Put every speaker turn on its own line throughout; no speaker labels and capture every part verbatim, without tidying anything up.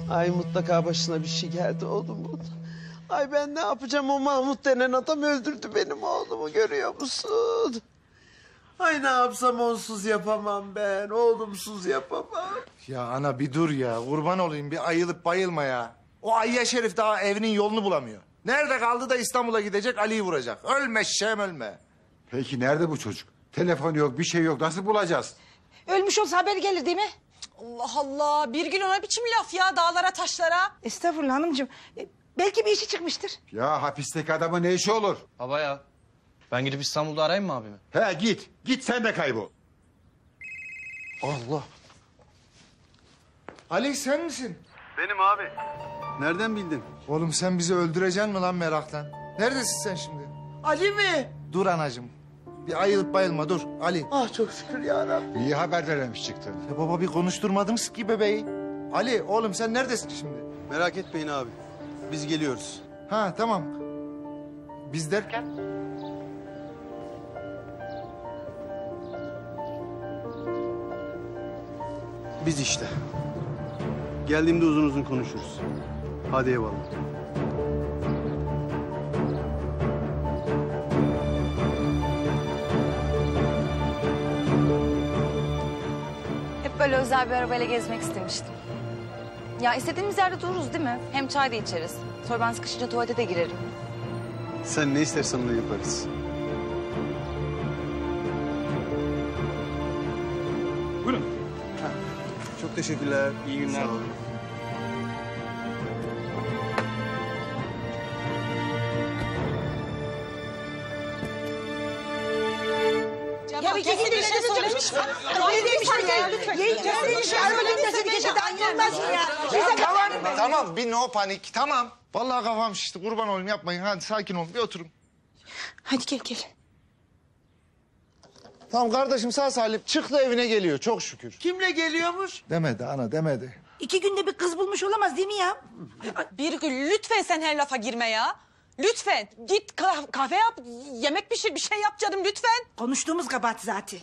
Ay mutlaka başına bir şey geldi oğlumun. Ay ben ne yapacağım, o Mahmut denen adam öldürdü benim oğlumu, görüyor musun? Ay ne yapsam onsuz yapamam ben, oğlumsuz yapamam.
Ya ana bir dur ya, kurban olayım, bir ayılıp bayılma ya. O Ayya Şerif daha evinin yolunu bulamıyor. Nerede kaldı da İstanbul'a gidecek, Ali'yi vuracak. Ölme şişem ölme.
Peki nerede bu çocuk? Telefon yok, bir şey yok. Nasıl bulacağız?
Ölmüş olsa haber gelir değil mi?
Allah Allah, bir gün ona biçim laf ya, dağlara taşlara.
Estağfurullah hanımcığım. E, belki bir işi çıkmıştır.
Ya hapisteki adamın ne işi olur?
Baba ya, ben gidip İstanbul'da arayayım mı abimi?
He git, git sen de kaybol.
Allah. Ali sen misin?
Benim abi. Nereden bildin?
Oğlum sen bizi öldüreceksin mi lan meraktan? Neredesin sen şimdi?
Ali mi?
Dur anacığım. Bir ayılıp bayılma dur Ali.
Ah çok şükür ya Rabbi.
İyi haber vermiş çıktın.
Ya baba bir konuşturmadınız ki bebeği. Ali oğlum sen neredesin şimdi?
Merak etmeyin abi. Biz geliyoruz.
Ha tamam. Biz derken?
Biz işte. Geldiğimde uzun uzun konuşuruz. Hadi eyvallah.
Hep böyle özel bir arabayla gezmek istemiştim. Ya istediğimiz yerde dururuz değil mi? Hem çay da içeriz. Sonra ben sıkışınca tuvalete de girerim.
Sen ne istersen onu yaparız.
Buyurun.
Çok teşekkürler.
İyi günler.
Sağ olun.
Ya bir gidin bir şey söylemiş. Ne demiş ya? Yeğen bir şey arabanın deseydi geçti anlayamazsın ya. Bize
Tamam tamam bir no panik tamam. Vallahi kafam şişti kurban olayım yapmayın. Hadi sakin olun bir oturun.
Hadi gel gel.
Tamam kardeşim sağ salim çıktı evine geliyor çok şükür.
Kimle geliyormuş?
Demedi ana demedi.
İki günde bir kız bulmuş olamaz değil mi ya?
Bir gün lütfen sen her lafa girme ya. Lütfen git kah- kahve yap, yemek pişir, bir şey yap canım lütfen.
Konuştuğumuz kabahat zaten.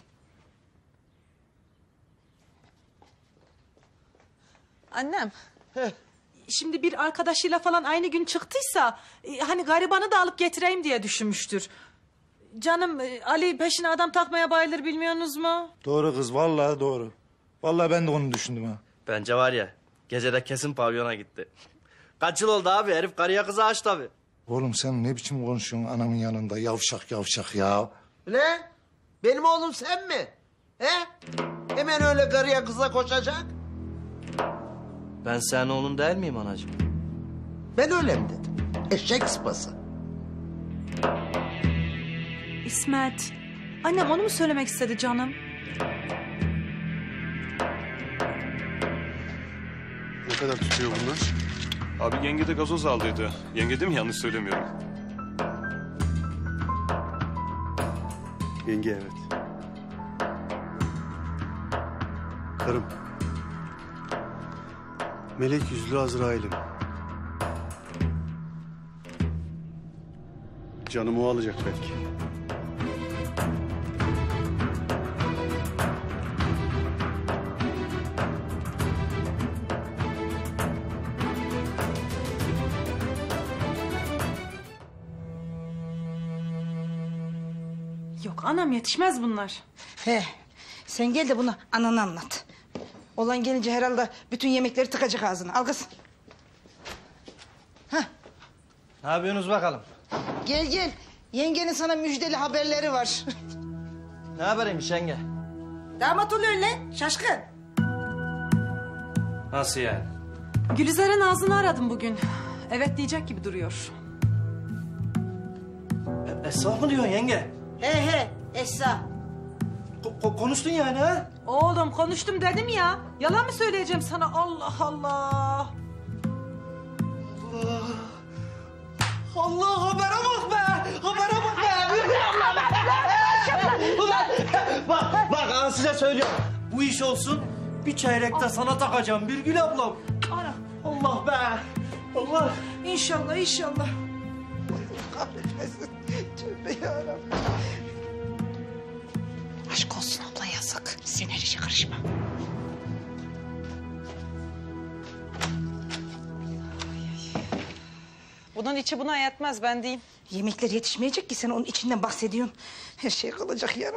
Annem.
Şimdi bir arkadaşıyla falan aynı gün çıktıysa... e, ...hani garibanı da alıp getireyim diye düşünmüştür. Canım e, Ali peşine adam takmaya bayılır bilmiyorsunuz mu?
Doğru kız vallahi doğru. Vallahi ben de onu düşündüm ha.
Bence var ya, gecede kesin pavyona gitti. Kaç yıl oldu abi, herif karıya kıza aç tabii.
Oğlum sen ne biçim konuşuyorsun anamın yanında yavşak yavşak ya.
Ne? Benim oğlum sen mi? He? Hemen öyle karıya kıza koşacak.
Ben senin oğlun değil miyim anacığım?
Ben öyle mi dedim? Eşek sıpası.
İsmet. Annem onu mu söylemek istedi canım?
Ne kadar tutuyor bunlar?
Abi yenge de gazoz aldıydı. Yenge değil mi? Yanlış söylemiyorum.
Yenge evet. Karım. Melek yüzlü Azrail'im. Canımı o alacak belki.
Yok anam yetişmez bunlar.
He. Sen gel de bunu anana anlat. Olan gelince herhalde bütün yemekleri tıkacak ağzına. Al kız. Hah.
Ne yapıyorsunuz bakalım?
Gel gel. Yengenin sana müjdeli haberleri var.
Ne haberiymiş yenge?
Damat oluyor lan. Şaşkın.
Nasıl yani?
Gülizar'ın ağzını aradım bugün. Evet diyecek gibi duruyor.
E, Esra mı diyorsun yenge?
He he. Esra.
Ko- ko- konuştun yani ha?
Oğlum konuştum dedim ya. Yalan mı söyleyeceğim sana? Allah Allah.
Allah habere bak be! Habere bak be! Bir Allah be!
Ulan! Bak, bak ben size söylüyorum. Bu iş olsun, bir çeyrekte sana takacağım Birgül ablam.
Ana.
Allah be! Allah!
İnşallah inşallah.
Kahretmesin. Tövbe yarabbim.
Aşk olsun abla yazık. Sen her işe karışma.
Bunun içi buna yetmez ben diyeyim.
Yemekler yetişmeyecek ki sen onun içinden bahsediyorsun. Her şey kalacak yarım.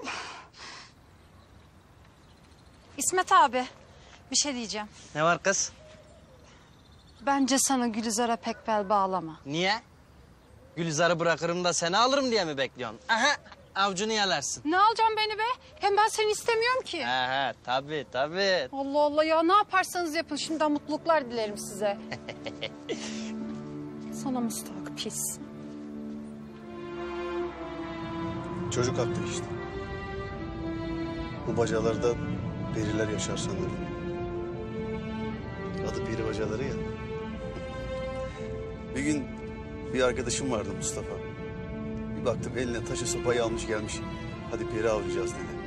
İsmet abi, bir şey diyeceğim.
Ne var kız?
Bence sana Gülizar'a pek bel bağlama.
Niye? Gülizar'ı bırakırım da seni alırım diye mi bekliyorsun? Aha, avcunu yalarsın.
Ne alacaksın beni be? Hem ben seni istemiyorum ki.
He he, tabii tabii.
Allah Allah ya, ne yaparsanız yapın. Şimdiden mutluluklar dilerim size. Sana müstahak pis.
Çocuk haklı işte. Bu bacalarda periler yaşar sanırım. Adı peri bacaları ya. Bir gün bir arkadaşım vardı Mustafa. Bir baktım eline taşı sopayı almış gelmiş. Hadi peri avlayacağız dedi.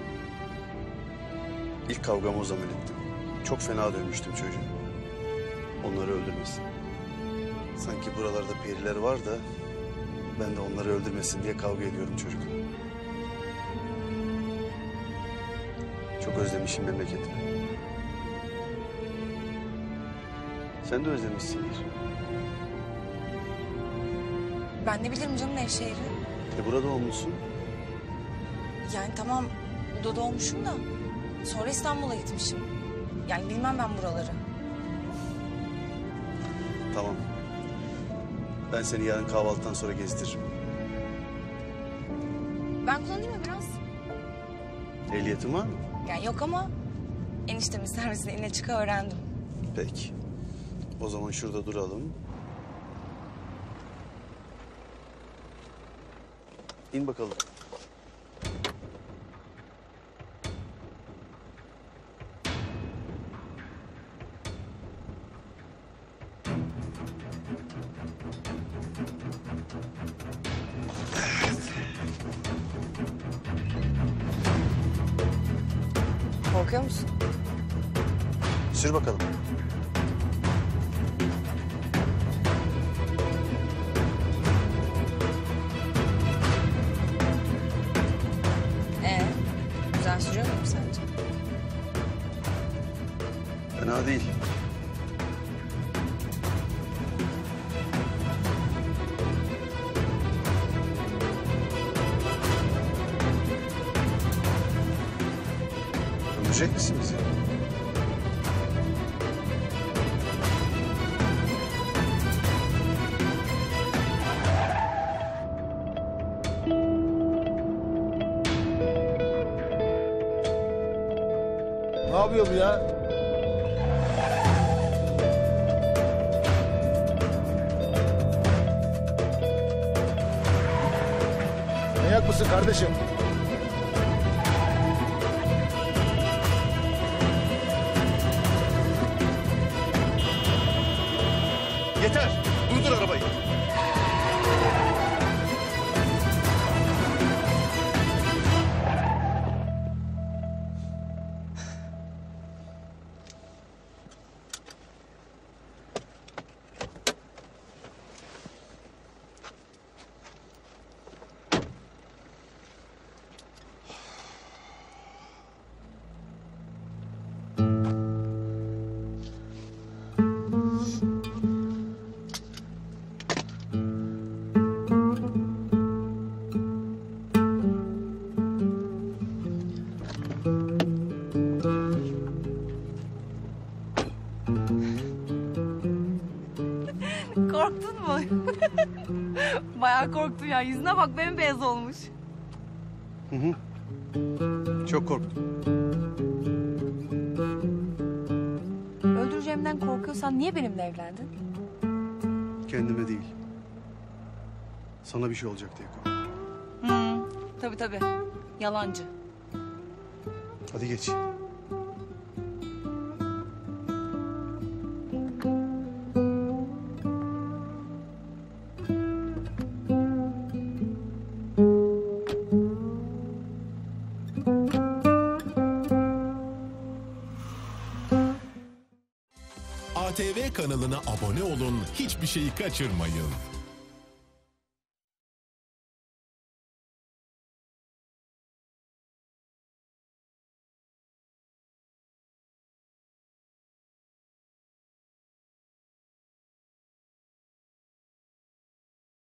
İlk kavgamı o zaman ettim. Çok fena dövmüştüm çocuğu. Onları öldürmesin. Sanki buralarda periler var da ben de onları öldürmesin diye kavga ediyorum çocukla. Çok özlemişim memleketimi. Sen de özlemişsindir.
Ben ne bilirim canım Nevşehir'i.
E burada olmuşsun.
Yani tamam burada doğmuşum da sonra İstanbul'a gitmişim. Yani bilmem ben buraları.
Tamam. Ben seni yarın kahvaltıdan sonra gezdiririm.
Ben kullanayım mı biraz?
Ehliyetin var mı?
Yani yok ama eniştemin servisine ine çıka öğrendim.
Peki. O zaman şurada duralım. İn bakalım.
Korkuyor musun?
Sür bakalım.
Ee, güzel sürüyor muyum sence?
Fena değil. Öldürecek misin bizi?
Ne yapıyor bu ya? Manyak mısın kardeşim?
Yeter! Durdur arabayı.
Korktun mu? Bayağı korktum ya. Yüzüne bak bembeyaz olmuş.
Hı hı. Çok korktum.
Öldüreceğimden korkuyorsan niye benimle evlendin?
Kendime değil. Sana bir şey olacak diye korktum.
Hmm, tabii tabii. Yalancı.
Hadi geç.
A T V kanalına abone olun, hiçbir şeyi kaçırmayın.